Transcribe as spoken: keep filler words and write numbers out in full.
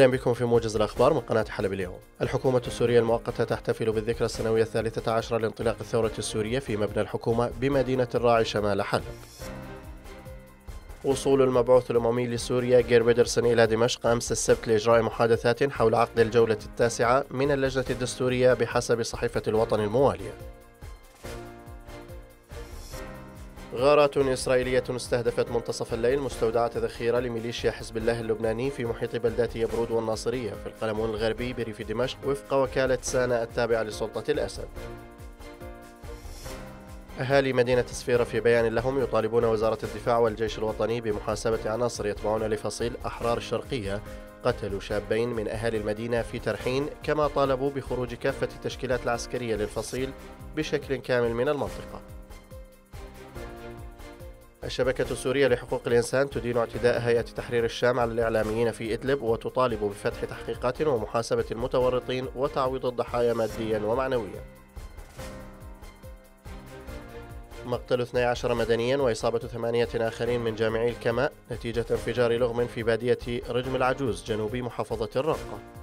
أهلا بكم في موجز الأخبار من قناة حلب اليوم. الحكومة السورية المؤقتة تحتفل بالذكرى السنوية الثالثة عشرة لانطلاق الثورة السورية في مبنى الحكومة بمدينة الراعي شمال حلب. وصول المبعوث الأممي لسوريا جير بيدرسون إلى دمشق أمس السبت لإجراء محادثات حول عقد الجولة التاسعة من اللجنة الدستورية بحسب صحيفة الوطن الموالية. غارات إسرائيلية استهدفت منتصف الليل مستودعات ذخيرة لميليشيا حزب الله اللبناني في محيط بلدات يبرود والناصرية في القلمون الغربي بريف دمشق وفق وكالة سانا التابعة لسلطة الأسد. أهالي مدينة سفيرة في بيان لهم يطالبون وزارة الدفاع والجيش الوطني بمحاسبة عناصر يتبعون لفصيل أحرار الشرقية قتلوا شابين من أهالي المدينة في ترحين، كما طالبوا بخروج كافة التشكيلات العسكرية للفصيل بشكل كامل من المنطقة. الشبكة السورية لحقوق الإنسان تدين اعتداء هيئة تحرير الشام على الإعلاميين في إدلب وتطالب بفتح تحقيقات ومحاسبة المتورطين وتعويض الضحايا ماديا ومعنويا. مقتل اثني عشر مدنيا وإصابة ثمانية آخرين من جامعي الكماء نتيجة انفجار لغم في بادية رجم العجوز جنوب محافظة الرقة.